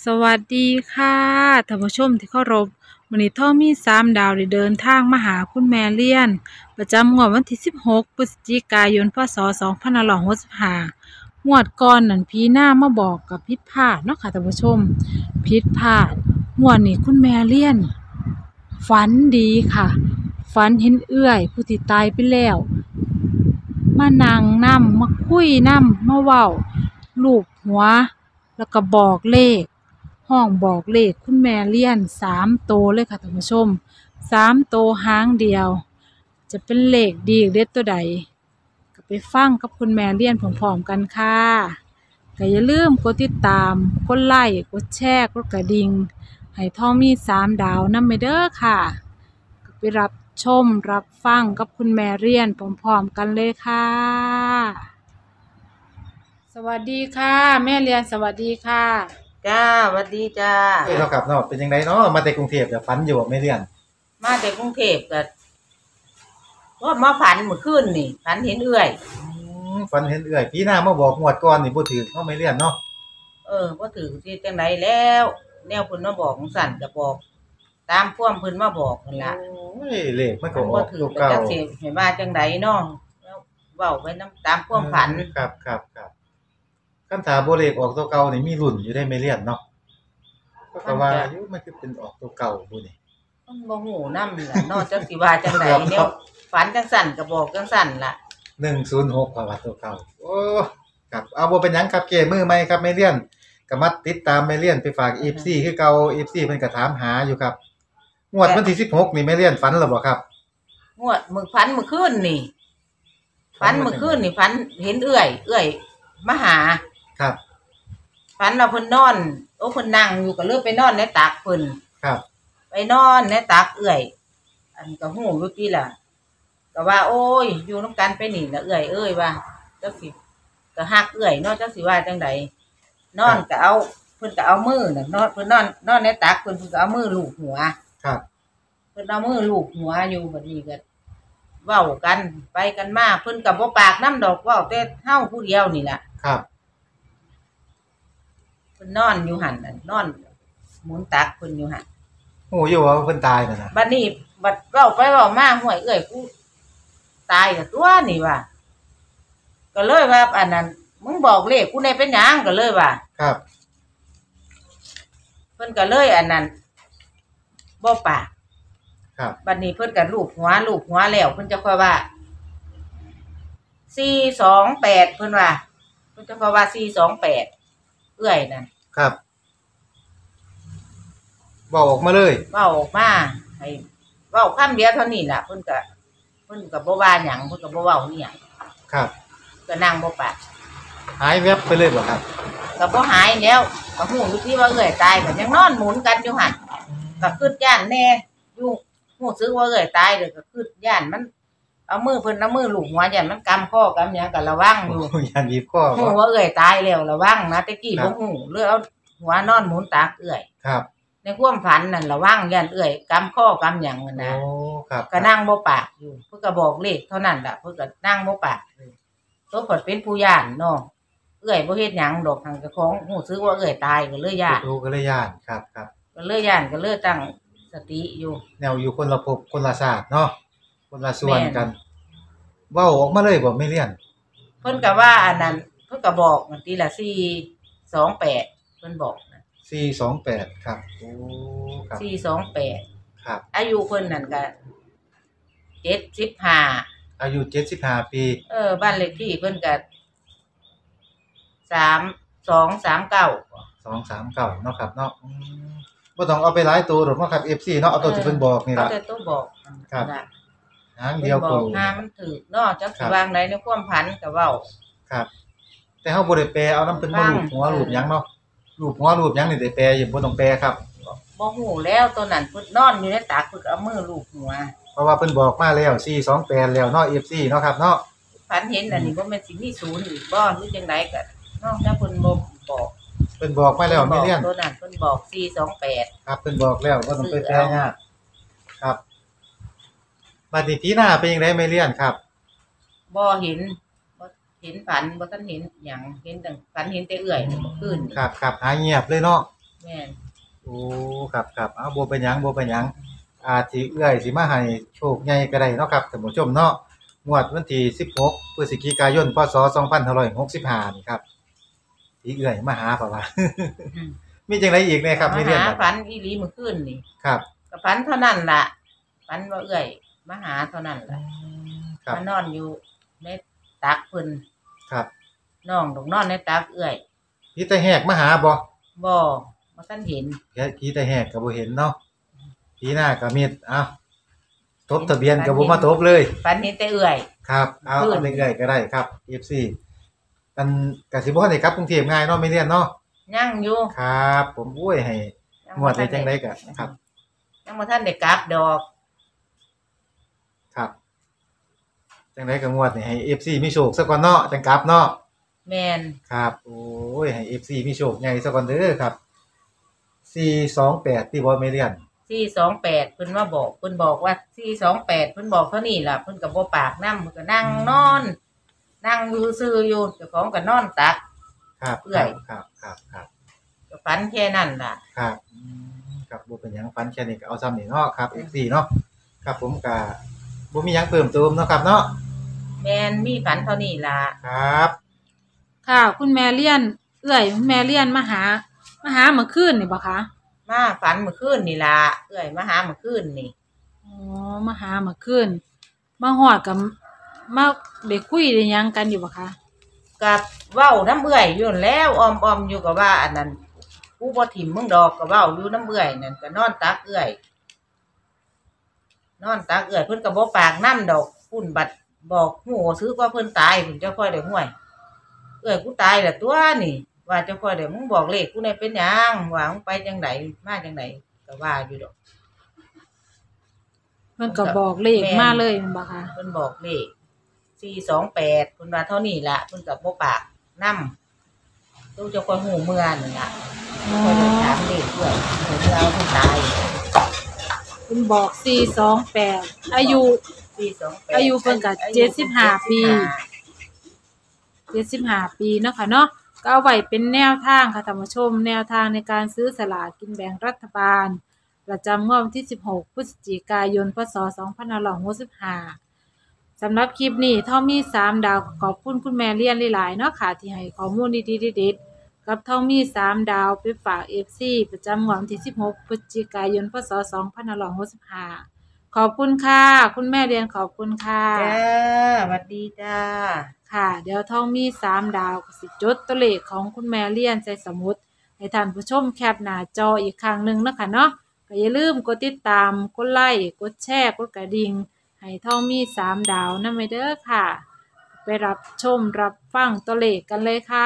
สวัสดีค่ะท่านผู้ชมที่เคารพวันนี้ท่อมี3 ดาวได้เดินทางมาหาคุณแม่เลียนประจำงวดวันที่16พฤศจิกายนพศ2565งวดก่อนนั่นพี่หน้ามาบอกกับผิดพลาดเนาะค่ะท่านผู้ชมผิดพลาดงวดนี้คุณแม่เลียนฝันดีค่ะฝันเห็นเอื้อยผู้ที่ตายไปแล้วมานั่งนำมาคุยนำมาเว้าลูบหัวแล้วก็บอกเลข ห้องบอกเลขคุณแม่เลี่ยน3 โตวเลยค่ะท่านผู้ชม3 โตวหางเดียวจะเป็นเลขดีเด็ดตัวใดก็ไปฟังกับคุณแม่เลี่ยนพร้อมๆกันค่ะก็อย่าลืมกดติดตามกดไลค์กดแชร์กดกระดิ่งให้ท่องมี3 ดาวนำไปเด้อค่ะก็ไปรับชมรับฟังกับคุณแม่เลี่ยนพร้อมๆกันเลยค่ะสวัสดีค่ะแม่เลี่ยนสวัสดีค่ะจ้าหวัดดีจ้าเนาะครับเนาะเป็นจังไดเนาะมาแต่กรุงเทพแต่ฝันอยู่บ่แม่เรียนมาจากกรุงเทพก็มาฝันเมื่อคืนนี่ฝันเห็นเอื้อยฝันเห็นเอื้อยพี่หน้ามาบอกงวดก่อนนี่บ่ถูกเนาะแม่เรียนเนาะบ่ถือที่จังไดแล้วแนวเพิ่นมาบอกของสั่นก็บอกตามความเพิ่นมาบอกนั่นล่ะโอ้ยเลขมันก็อบ่อกถือตัวก็เก่าจักสิให้ว่าจังไดเนาะแล้วเว้าไปนำตามความฝันครับคันถ้าบ่เลขออกตัวเก่านี่มีลุ้นอยู่ได้แม่เรียนเนาะก็ว่าอยู่มันคือเป็นออกตัวเก่าบ่นี่มันบ่ฮู้นำล่ะเนาะจักสิว่าจังไดแนวฝันจังสั่นก็บอกจังสั่นล่ะ 106ก็ว่าตัวเก่าโอ้ครับเอาบ่เป็นหยังครับเกมือใหม่ครับแม่เรียนก็มาติดตามแม่เรียนไปฝาก FC คือเก่า FC เพิ่นก็ถามหาอยู่ครับงวดวันที่16นี่แม่เรียนฝันแล้วบ่ครับงวดมื้อฝันเมื่อคืนนี่ฝันเมื่อคืนนี่ฝันเห็นเอื้อยมาหาครับฝันว่าเพิ่นนอนเพิ่นนั่งอยู่ก็เลยไปนอนในตักเพิ่นครับไปนอนในตักเอื้อยอันก็ฮู้อยู่ติล่ะก็ว่าโอ้ยอยู่นำกันไปนี่ล่ะเอื้อยเอ้ยว่าจักสิก็ฮักเอื้อยเนาะจักสิว่าจังไดนอนก็เอาเพิ่นก็เอามือน่ะนอนเพิ่นนอนในตักเพิ่นก็เอามือลูบหัวครับเพิ่นเอามือลูบหัวอยู่บัดนี้ก็เว้ากันไปกันมาเพิ่นก็บ่ปากนำดอกเว้าแต่เฮาผู้เดียวนี่ล่ะครับเพิ่นนอนอยู่หั่นน่ะนอนหมุนตักเพิ่นอยู่หั่นโอ้อยู่ว่าเพิ่นตายนั่นน่ะบัดนี้บัดเว้าไปเว้ามาห้วยเอ้ยกูตายก็ตัวนี่ว่าก็เลยว่าอันนั้นมึงบอกเลขกูได้เป็นหยังก็เลยว่าครับเพิ่นก็เลยอันนั้นบ่ปากครับบัดนี้เพิ่นก็ลูบหัวแล้วเพิ่นจะค่อยว่า428เพิ่นว่าเพิ่นจะค่อยว่า428เอื้อยนั่นครับเว้าออกมาเลยเว้าออกมาให้เว้าคำเดียวเท่านี้ล่ะเพิ่นก็บ่ว่าหยังเพิ่นก็บ่เว้าอีหยังครับก็นั่งบ่ปากหายแวบไปเลยบ่ครับก็บ่หายแล้วก็ฮู้อยู่ที่ว่าเอื้อยตายก็ยังนอนหมุนกันอยู่หั่นก็คิดย้านแน่อยู่ฮู้สึกว่าเอื้อยตายเด้อก็คิดย้านมันเอามือเพิ่นเอามือลูบหัวย้านมันกำคอกำหยังก็ระวังอยู่ย้านบีบคอฮู้ว่าเอื้อยตายแล้วระวังนะแต่กี้บ่ฮู้เลยเอาหัวนอนหมุนตักเอื้อยครับในความฝันนั่นระวังย้านเอื้อยกำคอกำหยังนั่นนะโอ้ครับก็นั่งบ่ปากอยู่เพิ่นก็บอกเลขเท่านั้นล่ะเพิ่นก็นั่งบ่ปากตัวเพิ่นเป็นผู้ย้านเนาะเอื้อยบ่เฮ็ดหยังดอกทางเจ้าของฮู้สึกว่าเอื้อยตายก็เลยย้านก็เลยย้านครับก็เลยย้านก็เลยตั้งสติอยู่แนวอยู่คนละภพคนละชาติเนาะคนละส่วนกันเว้าออกมาเลยบ่แม่เรียนเพิ่นก็ว่าอันนั้นเพิ่นก็บอกนั่นติล่ะ428เพิ่นบอกนะ 428ครับโอ้ครับ 428 ครับอายุเพิ่นนั่นก็75 อายุ75ปีบ้านเลขที่เพิ่นก็3239 239เนาะครับเนาะบ่ต้องเอาไปหลายตัวดอกเนาะครับ FC เนาะเอาตัวที่เพิ่นบอกนี่ล่ะเอาแต่ตัวบอกครับหางเดียวโคหามันถูกเนาะจักสิวางใดในความพันก็เว้าครับแต่เฮาบ่ได้แปลเอานำเพิ่นมาลูบหัวลูบหยังเนาะลูบหัวลูบหยังนี่ได้แปลอยู่บ่ต้องแปลครับบ่ฮู้แล้วตัวนั้นเพิ่นนอนอยู่ในตักเพิ่นเอามือลูบหัวเพราะว่าเพิ่นบอกมาแล้ว428แล้วเนาะ FC เนาะครับเนาะฝันเห็นอันนี้บ่แม่นสิมีศูนย์อีกบ่หรือจังไดก็เนาะถ้าเพิ่นบ่บอกเพิ่นบอกมาแล้วแม่เรียนตัวนั้นเพิ่นบอก428 ครับเพิ่นบอกแล้วบ่ต้องไปแปลยากครับบัดนี้พี่หน้าเป็นจังได๋แม่เรียนครับบ่เห็นฝันบ่ทันเห็นหยังเห็นแต่ฝันเห็นแต่เอื้อยเมื่อคืนครับหายเงียบเลยเนาะแม่นโอ้ครับครับเอาบ่เป็นหยังบ่เป็นหยังอาจสิเอื้อยสิมาให้โชคใหญ่ก็ได้เนาะครับท่านผู้ชมเนาะงวดวันที่16พฤศจิกายนพศ2565นี่ครับที่เอื้อยมาหาเปล่าว่าอืมมีจังไดอีกแน่ครับมามีเรื่องหาบัดฝันอีหลีเมื่อคืนนี่ครับก็ฝันเท่านั้นล่ะฝันว่าเอื้อยมาหาเท่านั้นล่ะครับมานอนอยู่ในตักเพิ่นครับน้องต้องนอนในตักเอื้อยผีตาแหกมาหาบ่บ่ทันเห็นผีตาแหกก็บ่เห็นเนาะผีหน้าก็มีดเอ้าทบทะเบียนก็บ่มาทบเลยฝันเห็นแต่เอื้อยครับเอาขึ้นเอาเรื่อยๆก็ได้ครับ FC กันก็สิบ่ทันได้กลับกรุงเทพง่ายเนาะไม่เรียนเนาะยังอยู่ครับ ผมโอ้ยให้งวดได้จังได๋ก็ครับยังบ่ทันได้กลับดอกครับจังไดก็งวดนี่ให้ FC มีโชคซะก่อนเนาะจังกลับเนาะแม่นครับโอ้ยให้ FC มีโชคใหญ่ซะก่อนเด้อครับ428ที่บ่ไม่เรียน 428เพิ่นมาบอกเพิ่นบอกว่า428เพิ่นบอกเท่านี้ล่ะเพิ่นก็บ่ปากนำเพิ่นก็นั่งนอน นั่งอยู่ซื่ออยู่เจ้าของก็นอนตักครับเอื้อยครับครับครับก็ฝันแค่นั้นล่ะครับครับบ่เป็นหยังฟันแค่นี้ก็เอาซ้ำนี่เนาะครับ FC เนาะครับผมก็บ่มีหยังเพิ่มเติมเนาะครับเนาะแม่นมีฝันเท่านี้ล่ะครับค่ะ คุณแม่เลี้ยนเอื้อยแม่เลี้ยนมาหาเมื่อคืนนี่บ่คะมาฝันเมื่อคืนนี่ล่ะเอื้อยมาหาเมื่อคืนนี่อ๋อมาหาเมื่อคืนมาฮอดกับมาได้คุยได้หยังกันอยู่บ่คะกับเว้าน้ำเอื้อยอยู่นั่นแล้วอ้อมๆอยู่กับว่าอันนั้นกูบ่ถิ่มมึงดอกก็เว้าอยู่น้ำเอื้อยนั่นก็นอนตักเอื้อยนอนตักเอื้อยเพิ่นก็บ่ปากน้ำดอกพุ่นบัดบอกฮู้ซื้อว่าเพิ่นตายเพิ่นจะค่อยได้ห้วยเอื้อยกูตายแล้วตัวนี่ว่าจะค่อยได้มึงบอกเลขกูได้เป็นหยังว่ามึงไปจังไดมาจังไดก็ว่าอยู่ดอกเพิ่นก็บอกเลขมาเลยแม่นบ่คะเพิ่นบอกเลข428เพิ่นว่าเท่านี้ล่ะเพิ่นก็บ่ปากนำตู้จะค่อยฮู้เมื่อนั่นล่ะอ๋อค่อยได้ถามเลขด้วยเพิ่นเอาเพิ่นตายเพิ่นบอก428อายุ 428 อายุเพิ่นก็75ปี 75ปีเนาะค่ะเนาะก็เอาไว้เป็นแนวทางค่ะท่านผู้ชมแนวทางในการซื้อสลากกินแบ่งรัฐบาล ประจำงวดวันที่16พฤศจิกายนพศ2565สำหรับคลิปนี้ท่อมี3ดาวขอบคุณคุณแม่เลี้ยนหลายๆเนาะค่ะที่ให้ข้อมูลดีๆเด็ดๆกับท่อมี3ดาวไปฝาก FC ประจำงวดวันที่16พฤศจิกายนพศ2565ขอบคุณค่ะคุณแม่เลี้ยนขอบคุณค่ะจ้าสวัสดีจ้าค่ะเดี๋ยวท่องมี3ดาวก็สิจดตัวเลขของคุณแม่เลี่ยนใส่สมุดให้ท่านผู้ชมแคปหน้าจออีกครั้งหนึ่งนะคะเนาะก็อย่าลืมกดติดตามกดไลค์กดแชร์กดกระดิ่งให้ท่องมี3ดาวนำไปเด้อค่ะ ไปรับชมรับฟังตัวเลขกันเลยค่ะ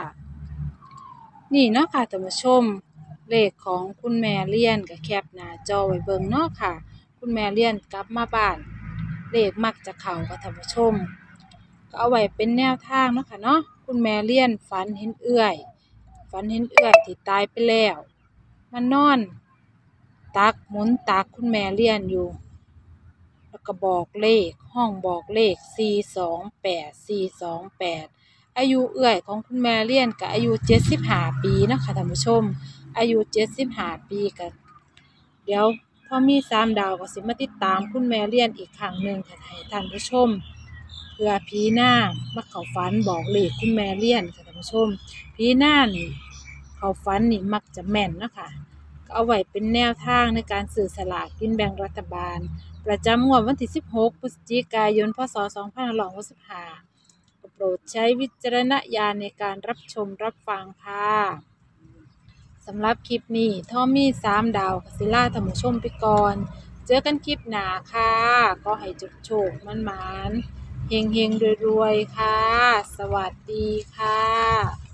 นี่เนาะค่ะท่านผู้ชมเลขของคุณแม่เลี่ยนก็แคปหน้าจอไว้เบิ่งเนาะค่ะ คุณแม่เลี่ยนกลับมาบ้านเลขมักจะเข้าค่ะท่านผู้ชม ก็เอาไว้เป็นแนวทางเนาะค่ะเนาะคุณแม่เลี้ยนฝันเห็นเอื้อยที่ตายไปแล้วมานอนตักหมุนตักคุณแม่เลี้ยนอยู่แล้วก็บอกเลขห้องบอกเลข428อายุเอื้อยของคุณแม่เลี้ยนก็อายุ75ปีเนาะค่ะท่านผู้ชมอายุ75ปีก็เดี๋ยวพอมี3ดาวก็สิมาติดตามคุณแม่เลี้ยนอีกครั้งหนึ่งค่ะให้ท่านผู้ชม เพื่อผีหน้ามาเข้าฝันบอกเลขคุณแม่เลี้ยนค่ะท่านผู้ชมผีหน้านี่เข้าฝันนี่มักจะแม่นนะคะก็เอาไว้เป็นแนวทางในการซื้อสลากกินแบ่งรัฐบาล ประจำงวดวันที่16พฤศจิกายนพศ2565โปรดใช้วิจารณญาณในการรับชมรับฟังค่ะสำหรับคลิปนี้ท่อมี3ดาวกสิล่าท่านผู้ชมไปก่อนเจอกันคลิปหน้าค่ะก็ให้จุดโชคมันๆ เฮงๆรวยๆ ค่ะ สวัสดีค่ะ